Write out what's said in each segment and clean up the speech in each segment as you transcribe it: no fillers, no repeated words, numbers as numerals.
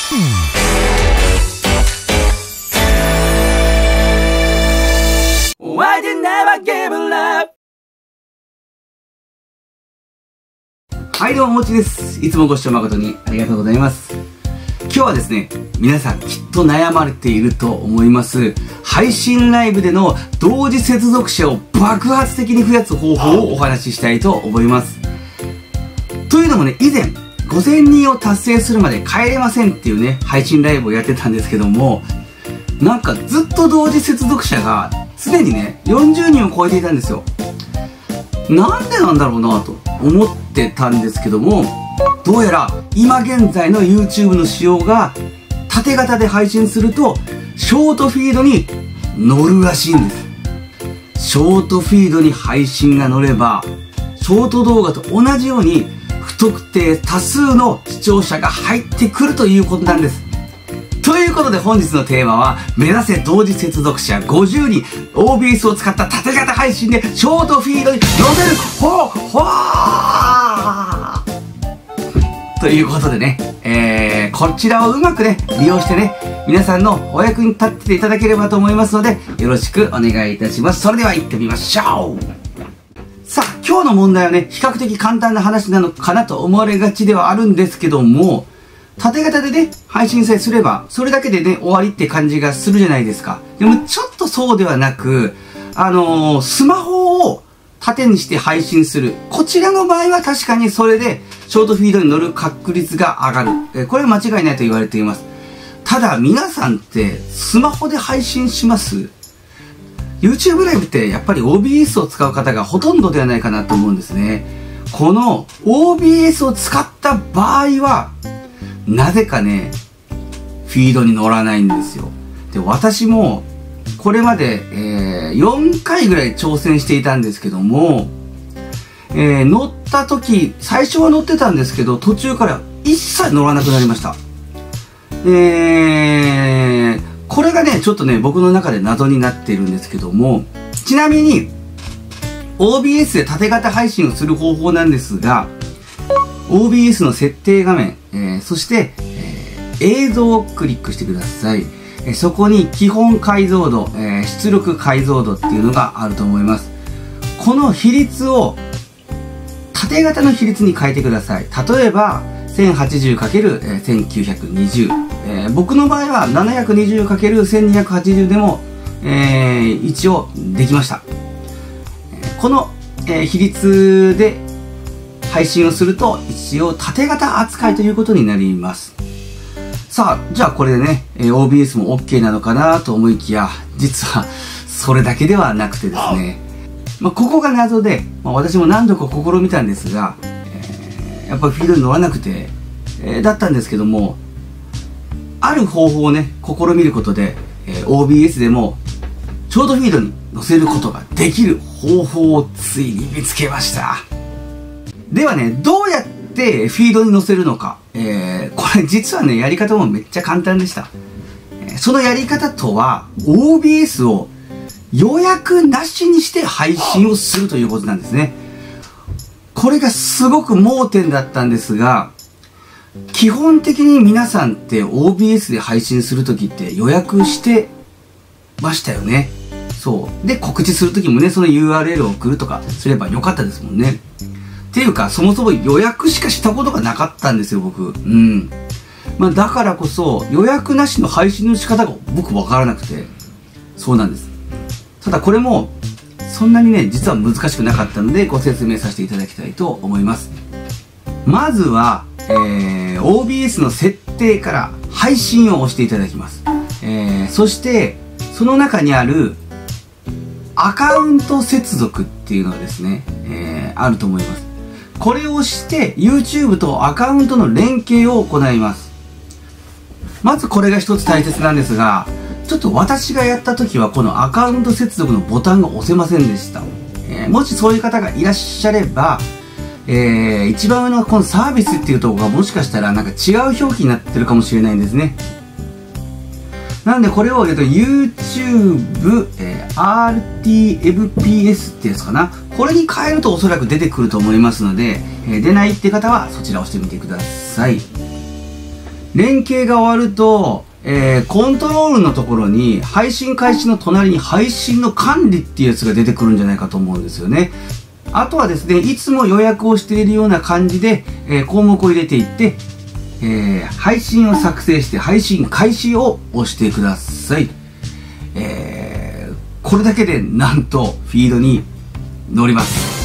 Why did never give up? はい、どうも、もちです。いつもご視聴誠にありがとうございます。今日はですね、皆さんきっと悩まれていると思います。配信ライブでの同時接続者を爆発的に増やす方法をお話ししたいと思います。というのもね、以前、5000人を達成するまで帰れませんっていうね、配信ライブをやってたんですけども、なんかずっと同時接続者が常にね、40人を超えていたんですよ。なんでなんだろうなと思ってたんですけども、どうやら今現在の YouTube の仕様が縦型で配信するとショートフィードに乗るらしいんです。ショートフィードに配信が乗れば、ショート動画と同じように不特定多数の視聴者が入ってくるということなんです。ということで本日のテーマは、目指せ同時接続者50人 OBS を使った縦型配信でショートフィードに乗せるということでね、こちらをうまくね、利用してね、皆さんのお役に立っていただければと思いますので、よろしくお願いいたします。それでは行ってみましょう。さあ、今日の問題はね、比較的簡単な話なのかなと思われがちではあるんですけども、縦型でね、配信さえすれば、それだけでね、終わりって感じがするじゃないですか。でも、ちょっとそうではなく、スマホを縦にして配信する。こちらの場合は確かにそれで、ショートフィードに乗る確率が上がる。これは間違いないと言われています。ただ、皆さんって、スマホで配信します？ YouTube ライブってやっぱり OBS を使う方がほとんどではないかなと思うんですね。この OBS を使った場合は、なぜかね、フィードに乗らないんですよ。で、私も、これまで、4回ぐらい挑戦していたんですけども、乗った時、最初は乗ってたんですけど、途中から一切乗らなくなりました。これがね、ちょっとね、僕の中で謎になっているんですけども、ちなみに、OBS で縦型配信をする方法なんですが、OBS の設定画面、そして、映像をクリックしてください。そこに基本解像度、出力解像度っていうのがあると思います。この比率を縦型の比率に変えてください。例えば 1080×1920、僕の場合は 720×1280 でも、一応できました。この、比率で配信をすると一応縦型扱いということになります。さあ、じゃあこれでね、OBS も OK なのかなと思いきや、実はそれだけではなくてですね、ここが謎で、私も何度か試みたんですが、やっぱりフィードに乗らなくて、だったんですけども、ある方法をね、試みることで、OBS でもショートフィードに乗せることができる方法をついに見つけました。ではね、どうやってフィードに乗せるのか。これ実はね、やり方もめっちゃ簡単でした。そのやり方とは、OBS を予約なしにして配信をするということなんですね。これがすごく盲点だったんですが、基本的に皆さんって OBS で配信するときって予約してましたよね。そう。で、告知するときもね、その URL を送るとかすればよかったですもんね。っていうか、そもそも予約しかしたことがなかったんですよ、僕。だからこそ、予約なしの配信の仕方が僕わからなくて、そうなんです。ただこれも、そんなにね、実は難しくなかったので、ご説明させていただきたいと思います。まずは、OBS の設定から配信を押していただきます。そして、その中にある、アカウント接続っていうのがですね、あると思います。これを押して YouTube とアカウントの連携を行います。まずこれが一つ大切なんですが、ちょっと私がやった時はこのアカウント接続のボタンが押せませんでした。もしそういう方がいらっしゃれば、一番上のこのサービスっていうところがもしかしたらなんか違う表記になってるかもしれないんですね。なんでこれをYouTube、RTFPS ってやつかな。これに変えるとおそらく出てくると思いますので、出ないって方はそちらを押してみてください。 連携が終わると、コントロールのところに配信開始の隣に配信の管理っていうやつが出てくるんじゃないかと思うんですよね。あとはですね、いつも予約をしているような感じで、項目を入れていって、配信を作成して配信開始を押してください。これだけでなんとフィードに乗ります。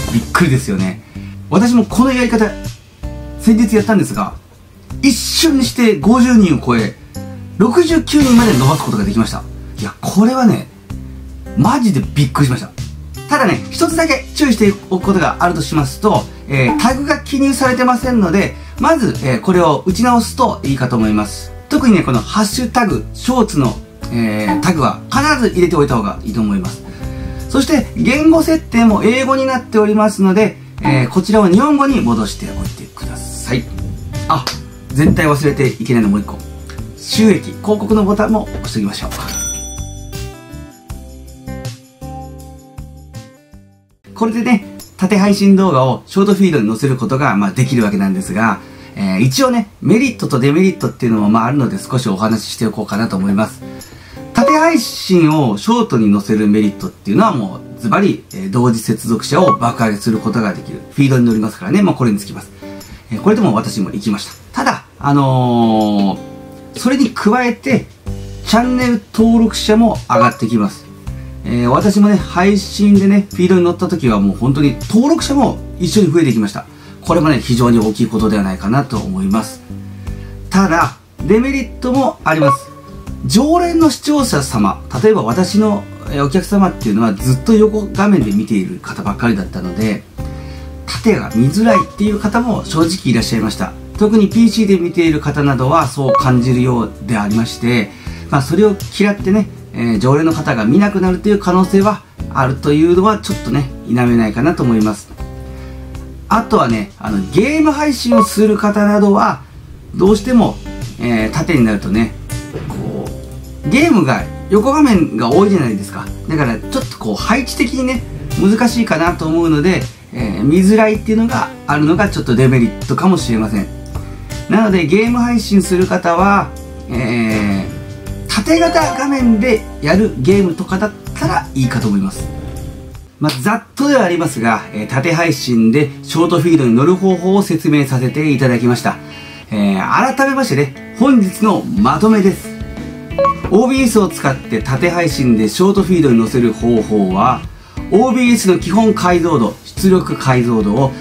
びっくりですよね。私もこのやり方先日やったんですが、一瞬にして50人を超え69人まで伸ばすことができました。いや、これはねマジでびっくりしました。ただね、一つだけ注意しておくことがあるとしますと、タグが記入されてませんので、まず、これを打ち直すといいかと思います。特にね、このハッシュタグショーツの、タグは必ず入れておいた方がいいと思います。そして言語設定も英語になっておりますので、こちらを日本語に戻しておいてください。あ、絶対忘れていけないのもう一個、収益広告のボタンも押しておきましょう。これでね、縦配信動画をショートフィードに載せることが、できるわけなんですが、一応ね、メリットとデメリットっていうのもあるので、少しお話ししておこうかなと思います。縦配信をショートに載せるメリットっていうのはもうズバリ、同時接続者を爆上げすることができる。フィードに乗りますからね、これにつきます。これでも私も行きました。ただ、それに加えて、チャンネル登録者も上がってきます。私もね、配信でね、フィードに乗った時はもう本当に登録者も一緒に増えてきました。これもね、非常に大きいことではないかなと思います。ただ、デメリットもあります。常連の視聴者様、例えば私のお客様っていうのはずっと横画面で見ている方ばっかりだったので、縦が見づらいっていう方も正直いらっしゃいました。特に PC で見ている方などはそう感じるようでありまして、それを嫌ってね、常連の方が見なくなるという可能性はあるというのはちょっとね、否めないかなと思います。あとはね、ゲーム配信をする方などはどうしても、縦になるとね、こうゲームが横画面が多いじゃないですか。だからちょっとこう配置的にね、難しいかなと思うので、見づらいっていうのがあるのがちょっとデメリットかもしれません。なのでゲーム配信する方は、縦型画面でやるゲームとかだったらいいかと思います。ざっとではありますが、縦配信でショートフィードに乗る方法を説明させていただきました。改めましてね、本日のまとめです。OBS を使って縦配信でショートフィードに載せる方法は、OBS の基本解像度、出力解像度を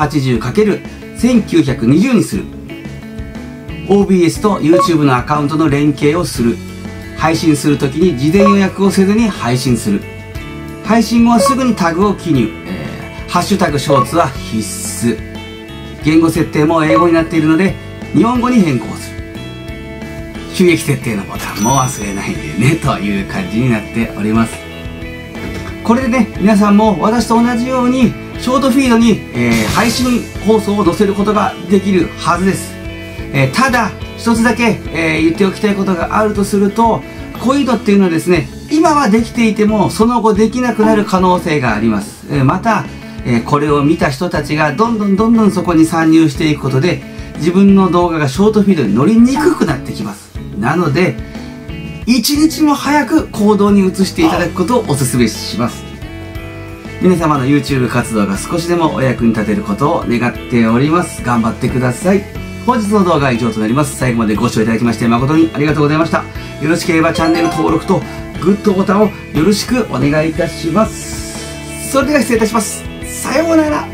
1080×1920 にする。OBS と YouTube のアカウントの連携をする。配信するときに事前予約をせずに配信する。配信後はすぐにタグを記入。ハッシュタグショーツは必須。言語設定も英語になっているので日本語に変更する。収益設定のボタンも忘れないでねという感じになっております。これでね、皆さんも私と同じようにショートフィードに、配信放送を載せることができるはずです。ただ一つだけ、言っておきたいことがあるとすると、こういうのっていうのはですね、今はできていてもその後できなくなる可能性があります。また、これを見た人たちがどんどんそこに参入していくことで自分の動画がショートフィードに乗りにくくなってきます。なので一日も早く行動に移していただくことをお勧めします。皆様の YouTube 活動が少しでもお役に立てることを願っております。頑張ってください。本日の動画は以上となります。最後までご視聴いただきまして誠にありがとうございました。よろしければチャンネル登録とグッドボタンをよろしくお願いいたします。それでは失礼いたします。さようなら。